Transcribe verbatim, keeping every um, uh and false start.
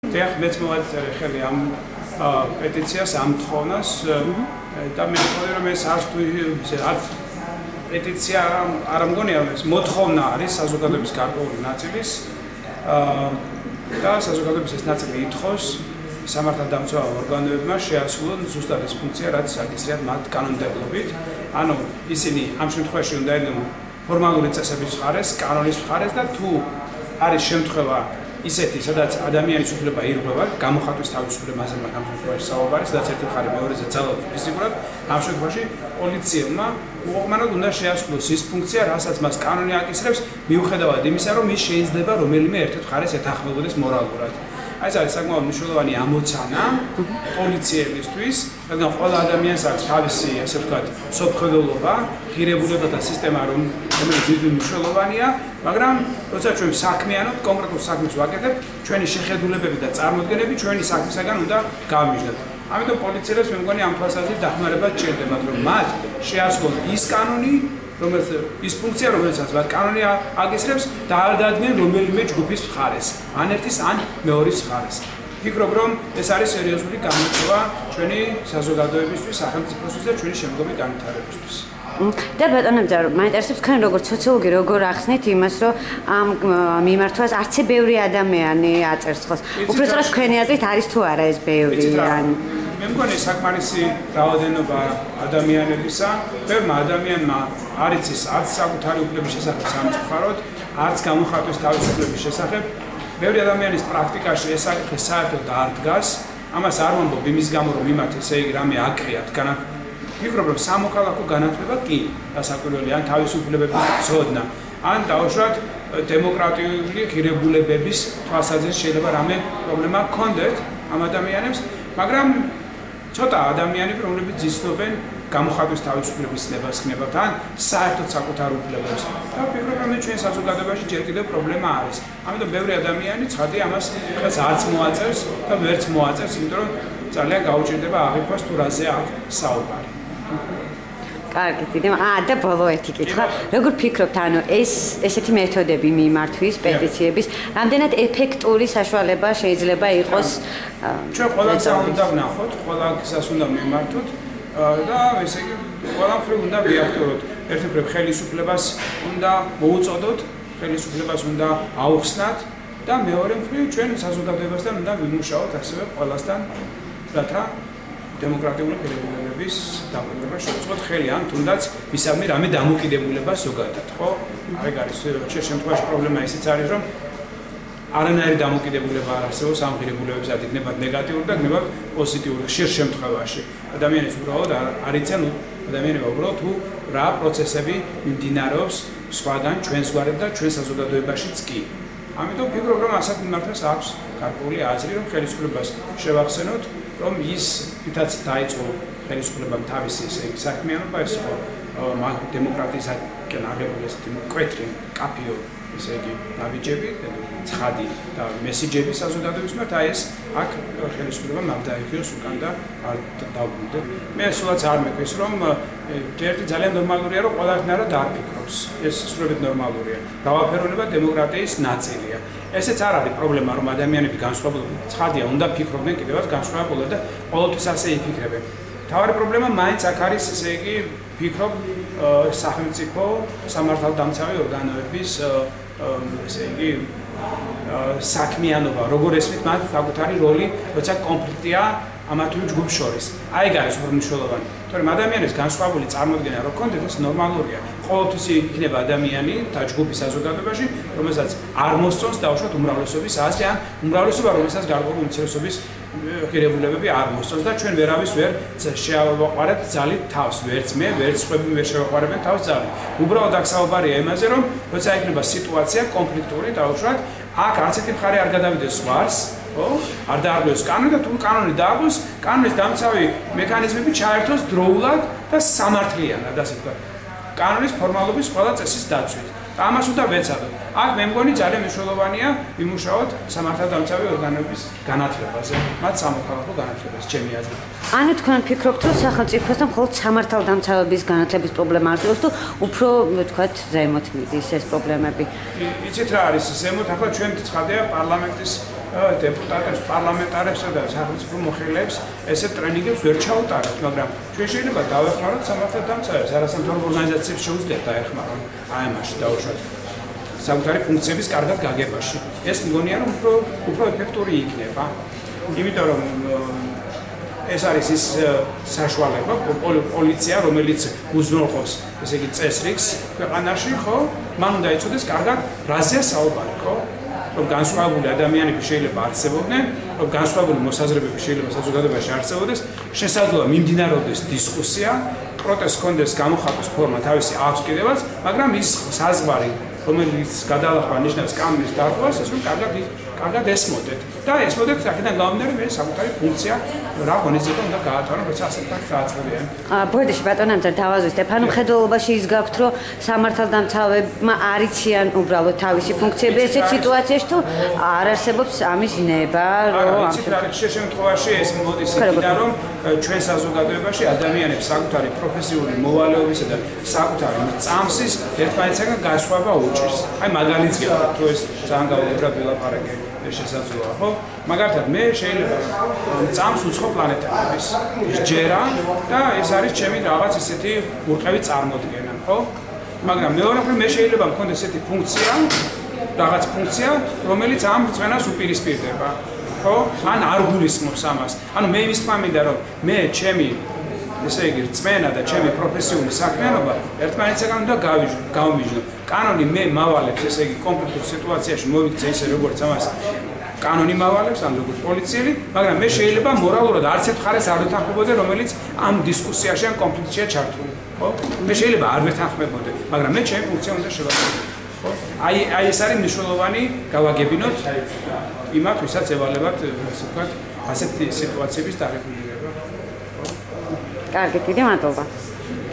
დიახ, მეც მოვაწერე ხელი ამ პეტიციას ამ თხოვნას და მე მგონი რომ ეს არც თუ არც პეტიცია არ მგონია ეს მოთხოვნა არის საზოგადოების გარკვეული ნაწილის და საზოგადოების ეს ნაწილი ითხოვს სამართალდამცავ ორგანოებმა შეასრულონ ზუსტად ეს ფუნქცია რაც საკისრიათ მათ კანონმდებლობით ანუ ისინი ამ შემთხვევაში უნდა ედნონ ფორმალური წესების მხარეს, კანონის მხარეს და თუ არის შემთხვევა ისეთი, სადაც ადამიანის უფლება ირღვევა, გამოხატვის თავისუფლებაზე მათ ამ შემთხვევაში საუბარი, სადაც ერთი მხარე მეორეზე ძალადობს ფიზიკურად, ამ შემთხვევაში პოლიციელმა უყურებლად უნდა შეასრულოს ის ფუნქცია, რასაც მას კანონი აკისრებს, მიუხედავად იმისა, რომ ის შეიძლება რომელიმე ერთ მხარეს ეთანხმებოდეს მორალურად. აი ეს არის საკმაოდ მნიშვნელოვანი ამოცანა პოლიციელისთვის, რადგან ყველა ადამიანს აქვს თავისი, ასე ვთქვათ, სოფხედელობა, ღირებულებათა სისტემა, რომელიც ძალიან მნიშვნელოვანია, მაგრამ როცა ჩვენ საქმიანობთ, კონკრეტულ საქმეს ვაკეთებთ, ჩვენი შეხედულებები და წარმოდგენები ჩვენი საქმისაგან უნდა გავმიჯდეთ. ამიტომ პოლიციელებს მე მგონი ამ თვალსაზრისით დახმარება სჭირდებათ, რომ მათ შეასრულონ ის კანონი, რომელიც ის ფუნქცია, რომელსაც მათ კანონი აკისრებს და არ დაადგნენ რომელიმე ჯგუფის მხარეს, ან ერთის, ან მეორის მხარეს. ვფიქრობ, რომ ეს არის სერიოზული გამოწვევა ჩვენი საზოგადოებისთვის, სახელმწიფოსთვის და ჩვენი შემდგომი განვითარებისთვის. და ბატონო მძარო, მაინტერესებს თქვენ როგორც სოციოლოგი როგორ ახსნით იმას, რომ ამ მიმართვას არცე ბევრი ადამიანი აწერს ხოლმე. უბრალოდ თქვენი აზრით არის თუ არა ეს ბევრი? მე მგონი საკმარისი რაოდენობა ადამიანებისა, ბევრმა ადამიანმა არ იცის არც საკუთარი უფლების შესახებ სამწუხაროდ, არც გამოხატვის თავისუფლების შესახებ. ბევრი ადამიანის პრაქტიკაში ეს საკითხი საერთოდ არ დგას. ამას არ ვამბობ იმის გამო, რომ იმათ ესე იგი რამე აკრიათ განათლება. ვფიქრობ, რომ სამოქალაქო განათლება კი დასაკვირველი ან თავისუფლებების ცოდნა, ან დაუშვათ დემოკრატიული ღირებულებების თვალსაზრისით შეიძლება რამე პრობლემა ჰქონდეთ ამ ადამიანებს, მაგრამ ცოტა ადამიანები, რომლებიც იცნობენ გამოხატვის თავისუფლების ცნებას ხნებათ ან საერთოდ საკუთარ უფლებებს. და ვფიქრობ, რომ ჩვენ საზოგადოებაში ჯერ კიდევ პრობლემა არის. ამიტომ ბევრი ადამიანი ცხადი ამას დღეს არც მოაწერს და ვერც მოაწერს, იმიტომ რომ ძალიან გაუჭირდება აღიქვას თუ რაზე აქვს საუბარი. კარგი, დიდი აა და ბოლო ერთი კითხვა. როგორ ფიქრობთ, ანუ ეს ესეთი მეთოდები მიმართვის პეტიციების, რამდენად ეფექტური საშუალება შეიძლება იყოს? ჩვენ ყველას უნდა ვნახოთ, ყველა გზას უნდა მიმართოთ და ესე იგი ყველა მხრივ უნდა ვიაქტოროთ. ერთი მხრივ ხელისუფლებას უნდა მოუწოდოთ, ხელისუფლებას უნდა აუხსნათ და მეორე მხრივ ჩვენ საზოგადოებასთან უნდა ვიმუშაოთ ასევე ყველასთან, რათა დემოკრატიული ღირებულებების დამკვირვება შევწყვეტ ხელი ან თუნდაც მისამე რამე დამოკიდებულება ზოგადად, ხო? აი არის ხშირ შემთხვევაში პრობლემა ისიც არის, რომ არანაირი დამოკიდებულება არ არსებობს ამ ღირებულებებზე, იქნება ნეგატიური და იქნება პოზიტიური ხშირ შემთხვევაში. ადამიანებს უბრალოდ არ იციან, ადამიანები უბრალოდ თუ რა პროცესები მიმდინარეობს სხვაგან ჩვენს გვარად და ჩვენ საზოგადოებაშიც კი. ამიტომ ვფიქრობ, რომ ასეთ მიმართვას აქვს გარკვეული აზრი, რომ ხელისუფლებას შევახსენოთ, რომ ის თვითაც დაიწყო ხელისუფლებამ თავისი ესე იგი საქმიანობა, ეს იყო დემოკრატიისაკენ აღებული ესეთი მკვეთრი კაფიო ესე იგი ნაბიჯები, ცხადი და მესიჯები საზოგადოების მიმართ, აი ეს აქ ხელისუფლებამ არ დაიხიოს უკან და არ დაუბრუნდეთ. მე სულაც არ მეკვრის, რომ ერთი ძალიან ნორმალურია, რომ ყველანაირად არ ფიქრობს. ეს სრულიად ნორმალურია. გავაფერონება დემოკრატიის ნაწილია. ესეც არ არის პრობლემა, რომ ადამიანები განსხვავებულად ცხადია, უნდა ფიქრობდნენ კიდევაც განსხვავებულად და ყოველთვის ასე იფიქრებენ. თავარი პრობლემა მაინც აქ არის, ესე იგი, ფიქრობ სახელმწიფო სამართალდამცავი ორგანოების ესე იგი საქმიანობა, როგორ ესმით მათ საკუთარი როლი, როცა კონფლიქტია ამა თუ იმ ჯგუფს შორის. აი ეგ არის უბრალოდ. თორემ ადამიანის განსხვავებული წარმოდგენა რო ქონდეთ, ეს ნორმალურია. ყოველთვის იქნება ადამიანი და ჯგუფი საზოგადოებაში, რომელსაც არ მოსწონს დაუშვათ უმრავლესობის აზრი ან უმრავლესობა, რომელსაც გარკვეული უმცირესობის ღირებულებები არ მოსწონს და ჩვენ ვერავის ვერ შევაყვარებთ ძალით თავს, ვერც მე, ვერც სხვები ვერ შევაყვარებენ თავს ძალით. უბრალოდ აქ საუბარია იმაზე, რომ როცა იქნება სიტუაცია კონფლიქტური, დაუშვათ, აქ არც ერთი მხარე არ გადავიდეს ზღვარს, ხო? არ დაარღვევს კანონი და თუ კანონი დაარღვევს, კანონის დამცავი მექანიზმები ჩაერთოს დროულად და სამართლიანად, ასე ვთქვათ. კანონის ფორმალობის ყველა წესის დაცვით. და ამას უნდა ვეცადოთ. აქ მე მგონი ძალიან მნიშვნელოვანია ვიმუშაოთ სამართალდამცავი ორგანოების განათლებაზე, მათ სამოქალაქო განათლებას, ჩემი აზრით. ანუ თქვენ ფიქრობთ, რომ სახელმწიფოსთან მხოლოდ სამართალდამცავების განათლების პრობლემა არ იყოს თუ უფრო ვთქვათ, ზემოთ მიდის ეს პრობლემები? იცით რა არის ზემოთ, ახლა ჩვენ ცხადია პარლამენტის დეპუტატებს, პარლამენტარებსა და სახელმწიფო მოხელეებს ესეთ ტრენინგებს ვერ ჩაუტარებთ, მაგრამ ჩვენ შეიძლება დავეხმაროთ სამართალდამცავებს, არასამთავრობო ორგანიზაციებს შეუძლიათ დაეხმარონ აი ამაში დაუშვათ საკუთარი ფუნქციების კარგად გაგებაში. ეს მგონია რომ უფრო უფრო ეფექტური იქნება. იმიტომ რომ ეს არის ის საშუალება პოლიცია, რომელიც უზრუნველყოფს, ესე იგი წესრიგს ქვეყანაში, ხო? მან უნდა იცოდეს კარგად რაზეა საუბარი, ხო? რომ განსხვავებული ადამიანები შეიძლება არსებობდნენ, რომ განსხვავებული მოსაზრებები შეიძლება საზოგადოებაში არსებობდეს, შესაძლოა მიმდინარეობდეს დისკუსია, პროტესტს ჰქონდეს გამოხატვის ფორმა თავისი აქვს კიდევაც, მაგრამ ის საზღვარი, რომელიც გადალახვა ნიშნავს კამერის დარღვევას, ეს რომ კარგად კარგად ესმოდეთ. და ესმოდეთ აქედან გამომდინარე მე საკუთარი ფუნქცია რა ღონისძიება უნდა გაატარო, როცა ასე თქვა დააწყებიან. აა ბოდიში ბატონო ამიტომ დავაზუსტებ. ანუ მხედველობაში ის გაქვთ, რომ სამართალდამცავებმა არ იციან უბრალოდ თავისი ფუნქციები ესეთ სიტუაციაში თუ არ არსებობს ამის ნება, რომ ამ შემთხვევაში ეს მოდის იქიდან, რომ ჩვენ საზოგადოებაში ადამიანებს საკუთარი პროფესიული მოვალეობისა და საკუთარი წამსის ერთმანეთისგან გასხვავება უჭირს. აი მაგალითს გეტყვით, თუ ეს ძალიან გაუბრალო ლაპარაკი შესაძლოა, ხო? მაგალითად, მე შეიძლება წამს უცხო პლანეტების ჯერა და ეს არის ჩემი რაღაც ისეთი ურყევი წარმოდგენა, ხო? მაგრამ მეორე მხრივ მე შეიძლება მქონდეს ესეთი ფუნქცია, რაღაც ფუნქცია, რომელიც ამ რწმენას უპირისპირდება, ხო? ან არ გულისხმობს ამას. ანუ მე იმის თქმა მინდა, რომ მე ჩემი ესე იგი რწმენა და ჩემი პროფესიული საქმიანობა ერთმანეთისგან უნდა გავმიჯნო. კანონი მე მავალებს, ესე იგი კონფლიქტურ სიტუაციაში მოვიქცე ისე როგორც ამას კანონი მავალებს, ან როგორც პოლიციელი, მაგრამ მე შეიძლება მორალურად არც ერთ მხარეს არ ვეთანხმებოდე, რომელიც ამ დისკუსიაში ან კონფლიქტშია ჩართული, ხო? მე შეიძლება არ ვეთანხმებოდე, მაგრამ მე ჩემი ფუნქცია უნდა შევასრულო, ხო? აი აი ეს არის მნიშვნელოვანი გავაგებინოთ იმათ, ვისაც ევალებათ, ასე ვთქვათ, ასეთი სიტუაციების დარეგულირება. კარგი, დიდი მადლობა.